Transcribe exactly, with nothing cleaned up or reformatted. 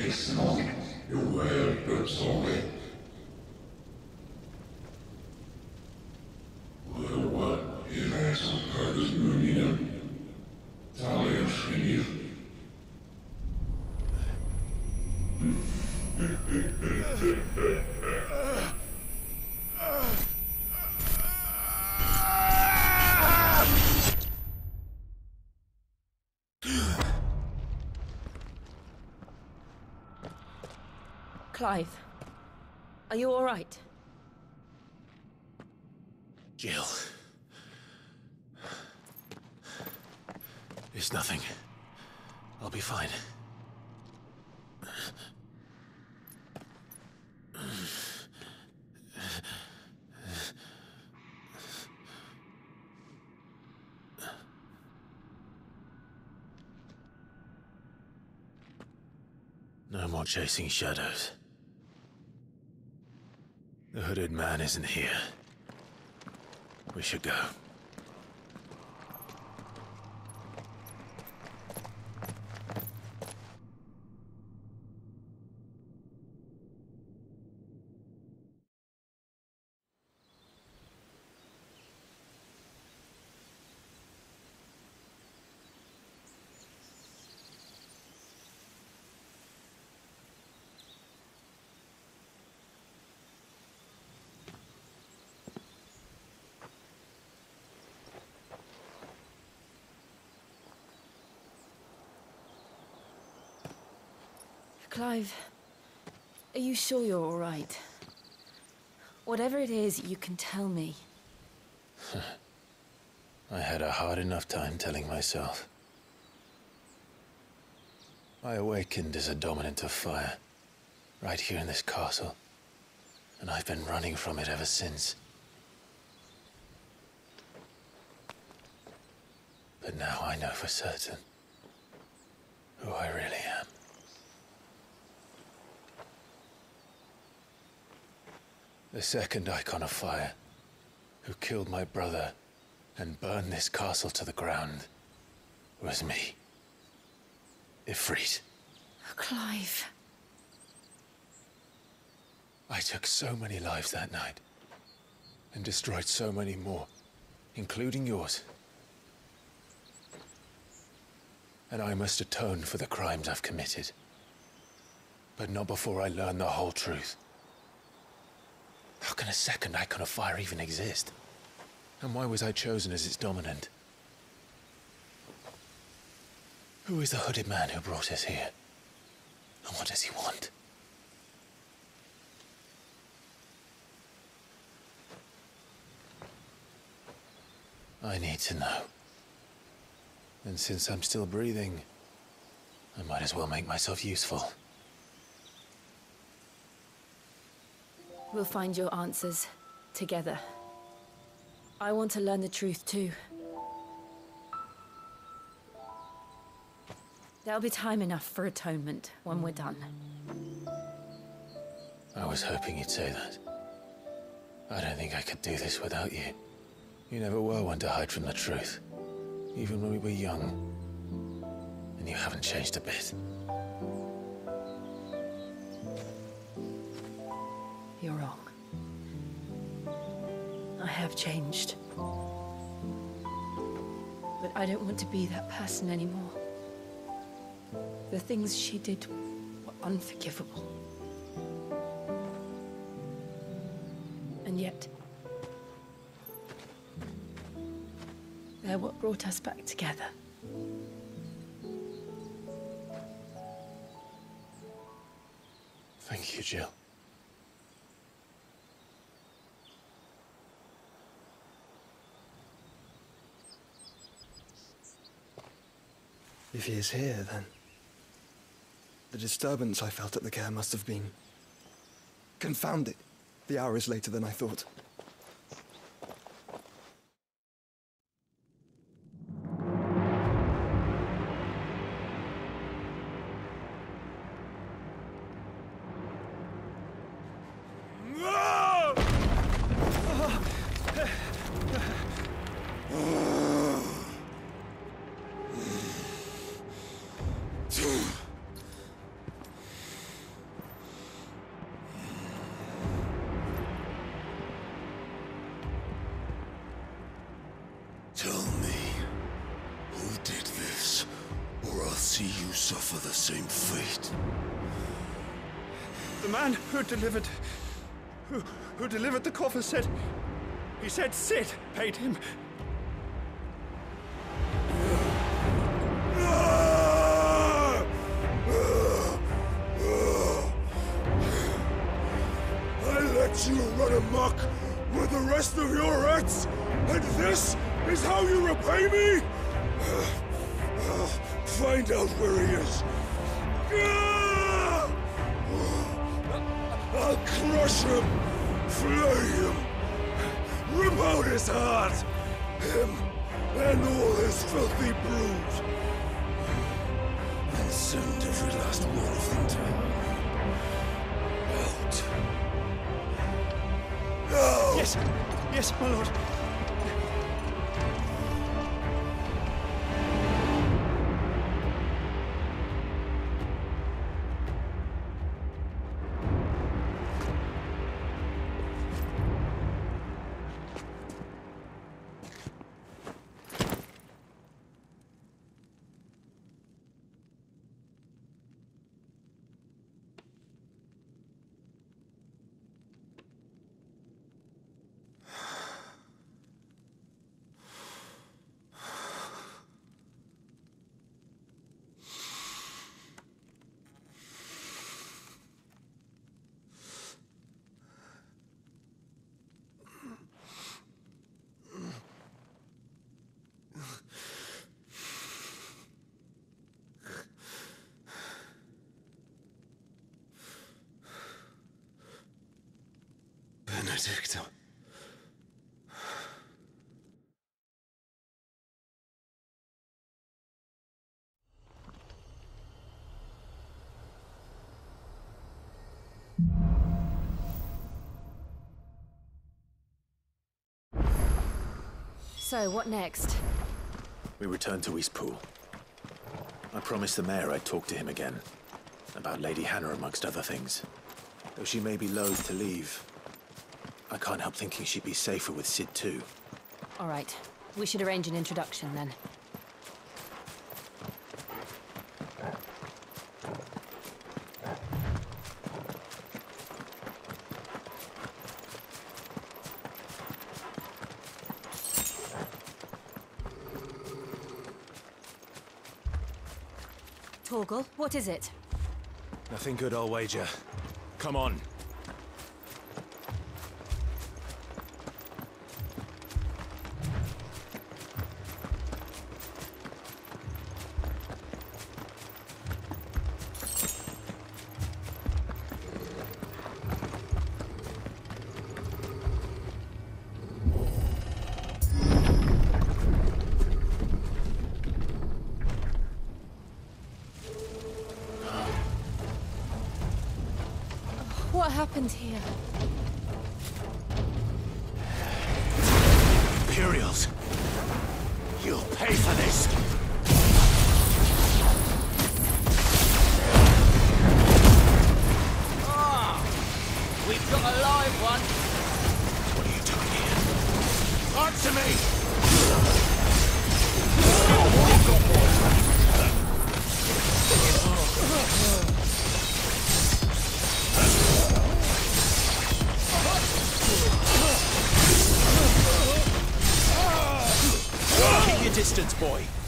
snart. Jo, hjälpet som vet. Röva i reseprövningen. Tallerskinier. Clive, are you all right? Jill. It's nothing. I'll be fine. No more chasing shadows. The hooded man isn't here. We should go. Clive, are you sure you're all right? Whatever it is, you can tell me. I had a hard enough time telling myself. I awakened as a dominant of fire, right here in this castle, and I've been running from it ever since. But now I know for certain who I really am. The second Icon of Fire, who killed my brother and burned this castle to the ground, was me. Ifrit. Clive. I took so many lives that night, and destroyed so many more, including yours. And I must atone for the crimes I've committed. But not before I learn the whole truth. How can a second Icon of Fire even exist? And why was I chosen as its dominant? Who is the hooded man who brought us here? And what does he want? I need to know. And since I'm still breathing, I might as well make myself useful. We'll find your answers together. I want to learn the truth too. There'll be time enough for atonement when we're done. I was hoping you'd say that. I don't think I could do this without you. You never were one to hide from the truth, even when we were young. And you haven't changed a bit. You're wrong. I have changed. But I don't want to be that person anymore. The things she did were unforgivable. And yet, they're what brought us back together. Thank you, Jill. If he is here, then the disturbance I felt at the care must have been... Confound it! The hour is later than I thought. see you suffer the same fate. The man who delivered... Who, who delivered the coffer said... He said Cid paid him. I let you run amok with the rest of your rats, and this is how you repay me? Find out where he is. I'll crush him, flay him, rip out his heart, him and all his filthy brood, and send every last one of them to hell. Out. No! Yes, yes, my lord. Benedicta. So, what next? We return to Eastpool. I promised the mayor I'd talk to him again. About Lady Hannah, amongst other things. Though she may be loath to leave, I can't help thinking she'd be safer with Cid too. All right. We should arrange an introduction then. Torgal, what is it? Nothing good, I'll wager. Come on. What happened here? Imperials! You'll pay for this! Ah! We've got a live one! What are you doing here? Answer me! Keep your distance, boy.